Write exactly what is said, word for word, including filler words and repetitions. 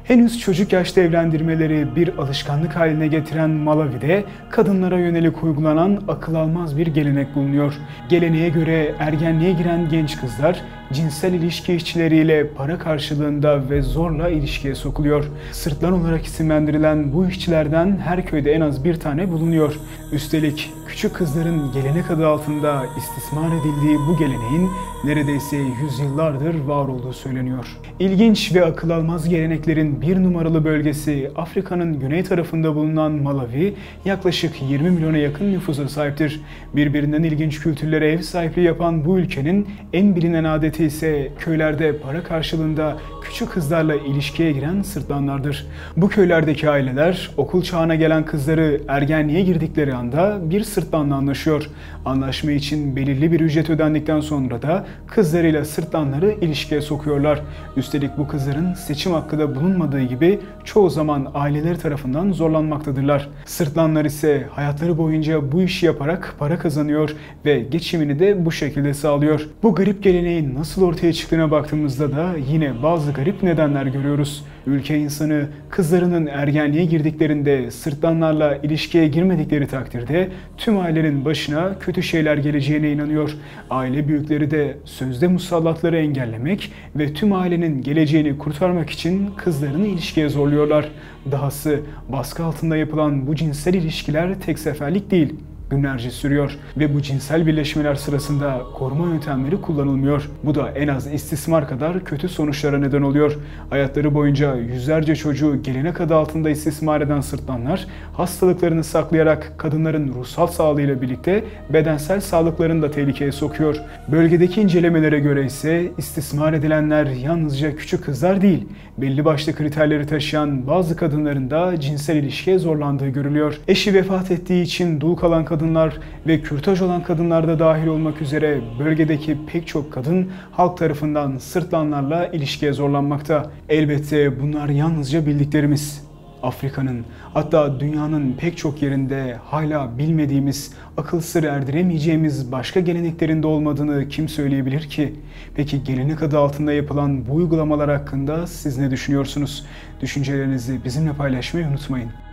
Henüz çocuk yaşta evlendirmeleri bir alışkanlık haline getiren Malawi'de kadınlara yönelik uygulanan akıl almaz bir gelenek bulunuyor. Geleneğe göre ergenliğe giren genç kızlar cinsel ilişki işçileriyle para karşılığında ve zorla ilişkiye sokuluyor. Sırtlan olarak isimlendirilen bu işçilerden her köyde en az bir tane bulunuyor. Üstelik küçük kızların gelenek adı altında istismar edildiği bu geleneğin neredeyse yüzyıllardır var olduğu söyleniyor. İlginç ve akıl almaz geleneklerin bir numaralı bölgesi Afrika'nın güney tarafında bulunan Malawi yaklaşık yirmi milyona yakın nüfusa sahiptir. Birbirinden ilginç kültürlere ev sahipliği yapan bu ülkenin en bilinen adeti ise köylerde para karşılığında küçük kızlarla ilişkiye giren sırtlanlardır. Bu köylerdeki aileler okul çağına gelen kızları ergenliğe girdikleri anda bir sırtlanla anlaşıyor. Anlaşma için belirli bir ücret ödendikten sonra da kızlarıyla sırtlanları ilişkiye sokuyorlar. Üstelik bu kızların seçim hakkı da bulunmadığı gibi çoğu zaman aileleri tarafından zorlanmaktadırlar. Sırtlanlar ise hayatları boyunca bu işi yaparak para kazanıyor ve geçimini de bu şekilde sağlıyor. Bu garip geleneğin nasıl ortaya çıktığına baktığımızda da yine bazı garip nedenler görüyoruz. Ülke insanı kızlarının ergenliğe girdiklerinde sırtlanlarla ilişkiye girmedikleri takdirde tüm ailenin başına kötü şeyler geleceğine inanıyor. Aile büyükleri de sözde musallatları engellemek ve tüm ailenin geleceğini kurtarmak için kızlarını ilişkiye zorluyorlar. Dahası baskı altında yapılan bu cinsel ilişkiler tek seferlik değil, günlerce sürüyor ve bu cinsel birleşmeler sırasında koruma yöntemleri kullanılmıyor. Bu da en az istismar kadar kötü sonuçlara neden oluyor. Hayatları boyunca yüzlerce çocuğu gelenek adı altında istismar eden sırtlanlar hastalıklarını saklayarak kadınların ruhsal sağlığıyla birlikte bedensel sağlıklarını da tehlikeye sokuyor. Bölgedeki incelemelere göre ise istismar edilenler yalnızca küçük kızlar değil, belli başlı kriterleri taşıyan bazı kadınların da cinsel ilişkiye zorlandığı görülüyor. Eşi vefat ettiği için dul kalan kadın kadınlar ve kürtaj olan kadınlar da dahil olmak üzere bölgedeki pek çok kadın halk tarafından sırtlanlarla ilişkiye zorlanmakta. Elbette bunlar yalnızca bildiklerimiz. Afrika'nın hatta dünyanın pek çok yerinde hala bilmediğimiz, akıl sır erdiremeyeceğimiz başka geleneklerinde olmadığını kim söyleyebilir ki? Peki gelenek adı altında yapılan bu uygulamalar hakkında siz ne düşünüyorsunuz? Düşüncelerinizi bizimle paylaşmayı unutmayın.